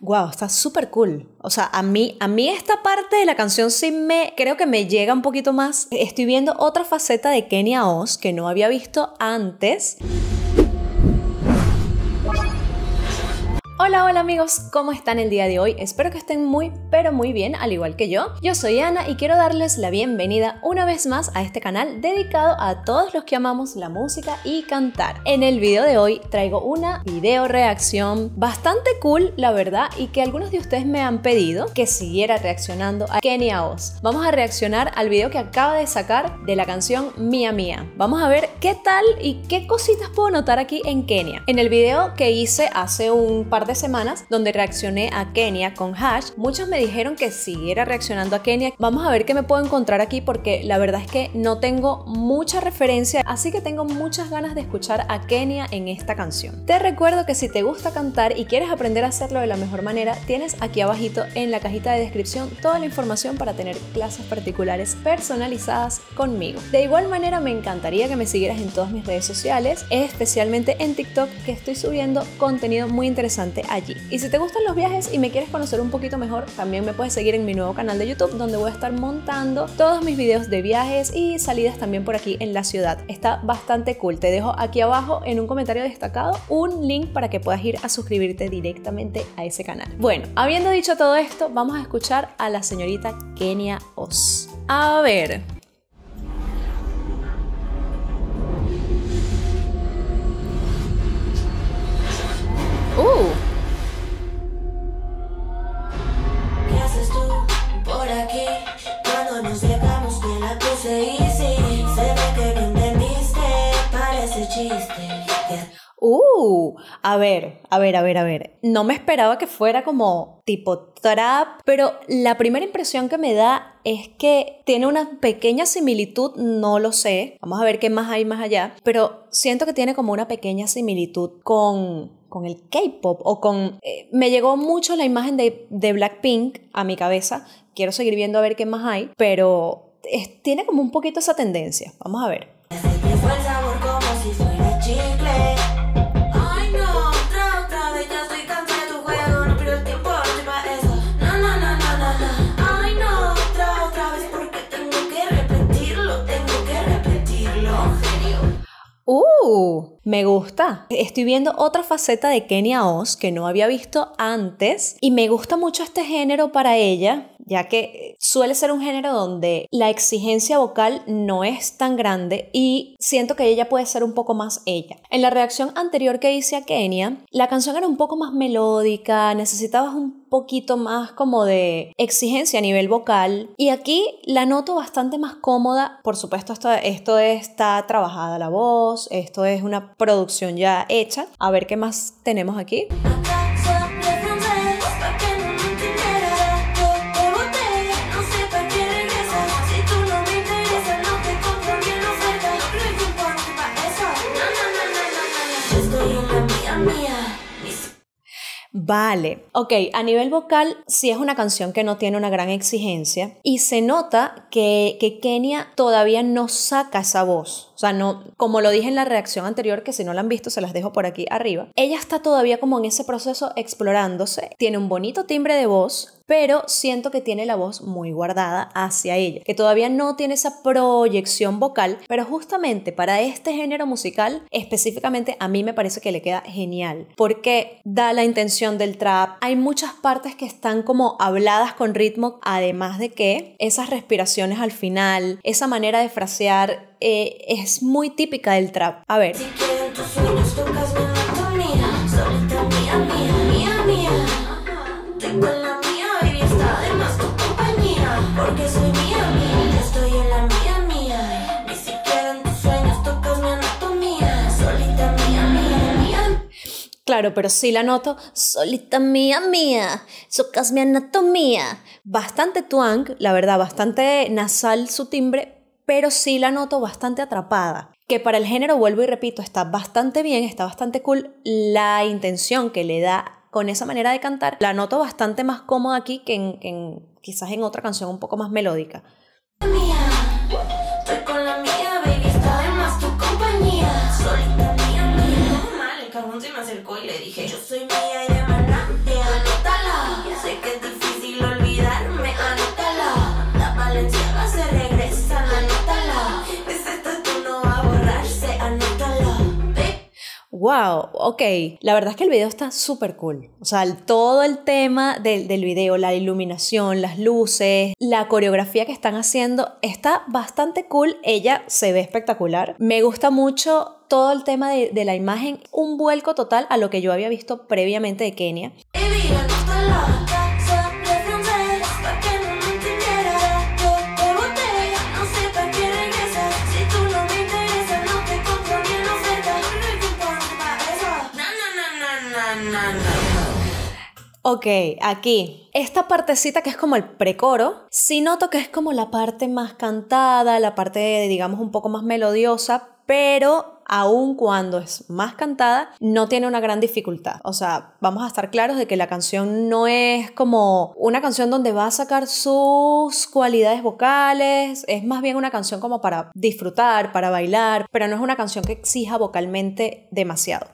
Wow, está súper cool. O sea, a mí esta parte de la canción sí creo que me llega un poquito más. Estoy viendo otra faceta de Kenia Oz que no había visto antes. Hola amigos, ¿cómo están el día de hoy? Espero que estén muy pero muy bien, al igual que yo. Yo soy Ana y quiero darles la bienvenida una vez más a este canal dedicado a todos los que amamos la música y cantar. En el video de hoy traigo una video reacción bastante cool, la verdad, y que algunos de ustedes me han pedido que siguiera reaccionando a Kenia Oz. Vamos a reaccionar al video que acaba de sacar de la canción Mía Mía. Vamos a ver qué tal y qué cositas puedo notar aquí en Kenia. En el video que hice hace un par de semanas donde reaccioné a Kenia con Hash, muchos me dijeron que siguiera reaccionando a Kenia. Vamos a ver qué me puedo encontrar aquí porque la verdad es que no tengo mucha referencia, así que tengo muchas ganas de escuchar a Kenia en esta canción. Te recuerdo que si te gusta cantar y quieres aprender a hacerlo de la mejor manera, tienes aquí abajito en la cajita de descripción toda la información para tener clases particulares personalizadas conmigo. De igual manera me encantaría que me siguieras en todas mis redes sociales, especialmente en TikTok, que estoy subiendo contenido muy interesante allí. Y si te gustan los viajes y me quieres conocer un poquito mejor, también me puedes seguir en mi nuevo canal de YouTube, donde voy a estar montando todos mis videos de viajes y salidas también por aquí en la ciudad. Está bastante cool. Te dejo aquí abajo en un comentario destacado un link para que puedas ir a suscribirte directamente a ese canal. Bueno, habiendo dicho todo esto, vamos a escuchar a la señorita Kenia Oz. A ver. ¿Qué haces tú por aquí? Cuando nos llegamos te la puse easy. Se ve que no entendiste, parece chiste. A ver. No me esperaba que fuera como tipo trap, pero la primera impresión que me da es que tiene una pequeña similitud, no lo sé. Vamos a ver qué más hay más allá, pero siento que tiene como una pequeña similitud con el K-pop o con... me llegó mucho la imagen de Blackpink a mi cabeza. Quiero seguir viendo a ver qué más hay, pero tiene como un poquito esa tendencia. Vamos a ver. Fue el sabor como si fuera chicle. Ay no, otra vez ya estoy cansada de tu juego. No pierdo el tiempo, no estoy para eso. No. Ay no, otra vez porque tengo que repetirlo. En serio. Me gusta. Estoy viendo otra faceta de Kenia Oz que no había visto antes y me gusta mucho este género para ella, ya que suele ser un género donde la exigencia vocal no es tan grande y siento que ella puede ser un poco más ella. En la reacción anterior que hice a Kenia, la canción era un poco más melódica, necesitabas un poquito más como de exigencia a nivel vocal y aquí la noto bastante más cómoda. Por supuesto esto está trabajada la voz, esto es una producción ya hecha. A ver qué más tenemos aquí. Vale, ok, a nivel vocal sí es una canción que no tiene una gran exigencia y se nota que Kenia todavía no saca esa voz. O sea, no, como lo dije en la reacción anterior, que si no la han visto se las dejo por aquí arriba. Ella está todavía como en ese proceso explorándose. Tiene un bonito timbre de voz, pero siento que tiene la voz muy guardada hacia ella, que todavía no tiene esa proyección vocal, pero justamente para este género musical, específicamente a mí me parece que le queda genial, porque da la intención del trap, hay muchas partes que están como habladas con ritmo, además de que esas respiraciones al final, esa manera de frasear es muy típica del trap. A ver. Si quieren tus sueños, tocas mi anatomía, solita mía. Tengo la mía, baby, está de más tu compañía, porque soy mía, yo estoy en la mía. Ni siquiera en tus sueños tocas mi anatomía, solita mía. Claro, pero sí la noto, solita mía, tocas mi anatomía. Bastante twang, la verdad, bastante nasal su timbre, pero sí la noto bastante atrapada. Que para el género, vuelvo y repito, está bastante bien, está bastante cool. La intención que le da con esa manera de cantar, la noto bastante más cómoda aquí que quizás en otra canción un poco más melódica. Estoy con la mía, baby, está de más tu compañía, solita mía. Mal, el cabrón se me acercó y le dije, yo soy mía y de maná, anótala. wow, ok. La verdad es que el video está súper cool. O sea, todo el tema del video, la iluminación, las luces, la coreografía que están haciendo, está bastante cool. Ella se ve espectacular. Me gusta mucho todo el tema de la imagen, un vuelco total a lo que yo había visto previamente de Kenia. Ok, aquí, esta partecita que es como el precoro, sí noto que es como la parte más cantada, la parte, digamos, un poco más melodiosa, pero aun cuando es más cantada, no tiene una gran dificultad. O sea, vamos a estar claros de que la canción no es como una canción donde va a sacar sus cualidades vocales, es más bien una canción como para disfrutar, para bailar, pero no es una canción que exija vocalmente demasiado.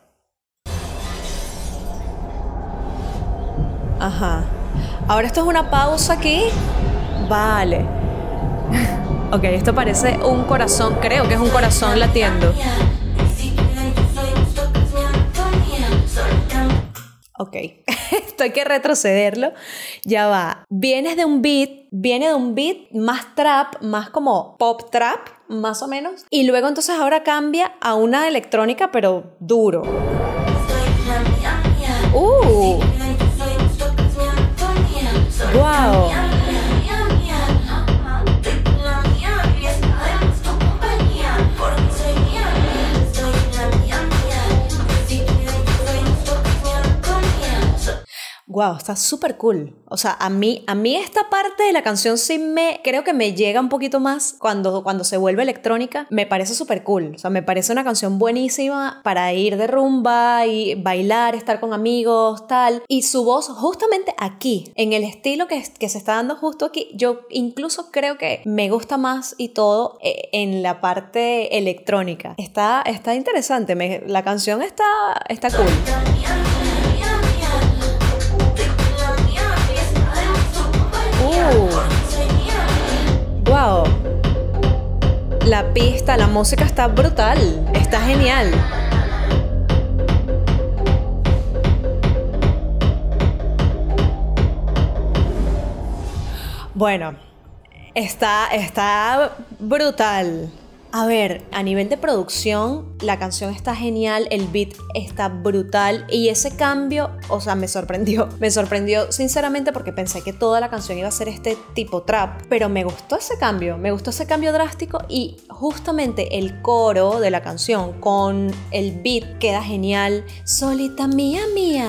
Ajá. Ahora esto es una pausa aquí. Vale. Ok, esto parece un corazón. Creo que es un corazón latiendo. Ok. Esto hay que retrocederlo. Ya va. Viene de un beat más trap, más como pop trap, más o menos. Y luego entonces ahora cambia a una electrónica, pero duro. Wow. Wow, está súper cool. O sea, a mí esta parte de la canción sí creo que me llega un poquito más cuando se vuelve electrónica. Me parece súper cool. O sea, me parece una canción buenísima para ir de rumba y bailar, estar con amigos, tal. Y su voz justamente aquí, en el estilo que se está dando justo aquí, yo incluso creo que me gusta más y todo en la parte electrónica. Está interesante. La canción está cool. Wow. La pista, la música está brutal. Está genial. Bueno, está brutal. A ver, a nivel de producción, la canción está genial, el beat está brutal y ese cambio, o sea, me sorprendió sinceramente porque pensé que toda la canción iba a ser este tipo trap, pero me gustó ese cambio drástico y justamente el coro de la canción con el beat queda genial. Solita mía,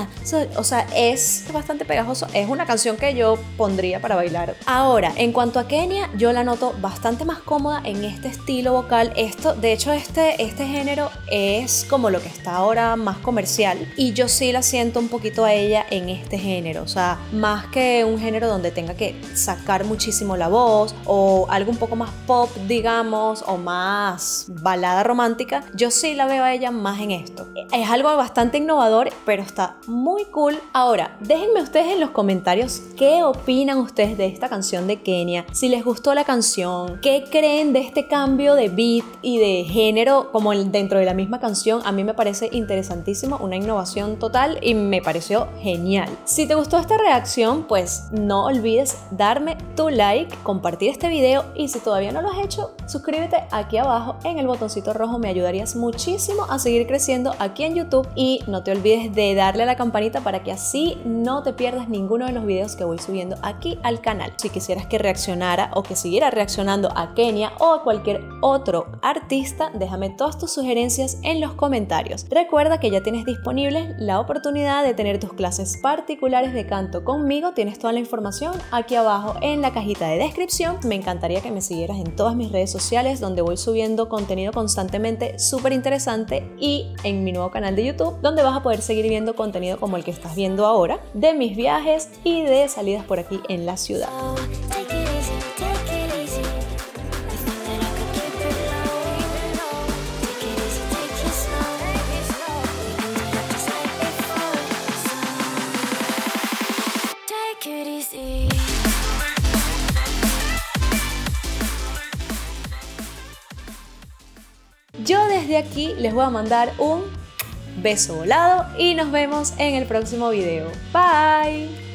o sea, es bastante pegajoso, es una canción que yo pondría para bailar. Ahora, en cuanto a Kenia, yo la noto bastante más cómoda en este estilo vocal. De hecho, este género es como lo que está ahora más comercial y yo sí la siento un poquito a ella en este género, o sea, más que un género donde tenga que sacar muchísimo la voz o algo un poco más pop, digamos, o más balada romántica, yo sí la veo a ella más en esto. Es algo bastante innovador, pero está muy cool. Ahora, déjenme ustedes en los comentarios qué opinan ustedes de esta canción de Kenia, si les gustó la canción, qué creen de este cambio de beat y de género como dentro de la misma canción. A mí me parece interesantísimo, una innovación total y me pareció genial. Si te gustó esta reacción, pues no olvides darme tu like, compartir este video y si todavía no lo has hecho, suscríbete aquí abajo en el botoncito rojo, me ayudarías muchísimo a seguir creciendo aquí en YouTube y no te olvides de darle a la campanita para que así no te pierdas ninguno de los videos que voy subiendo aquí al canal. Si quisieras que reaccionara o que siguiera reaccionando a Kenia o a cualquier otro artista, déjame todas tus sugerencias en los comentarios. Recuerda que ya tienes disponible la oportunidad de tener tus clases particulares de canto conmigo. Tienes toda la información aquí abajo en la cajita de descripción. Me encantaría que me siguieras en todas mis redes sociales donde voy subiendo contenido constantemente súper interesante y en mi nuevo canal de YouTube donde vas a poder seguir viendo contenido como el que estás viendo ahora de mis viajes y de salidas por aquí en la ciudad. Yo desde aquí les voy a mandar un beso volado y nos vemos en el próximo video. Bye.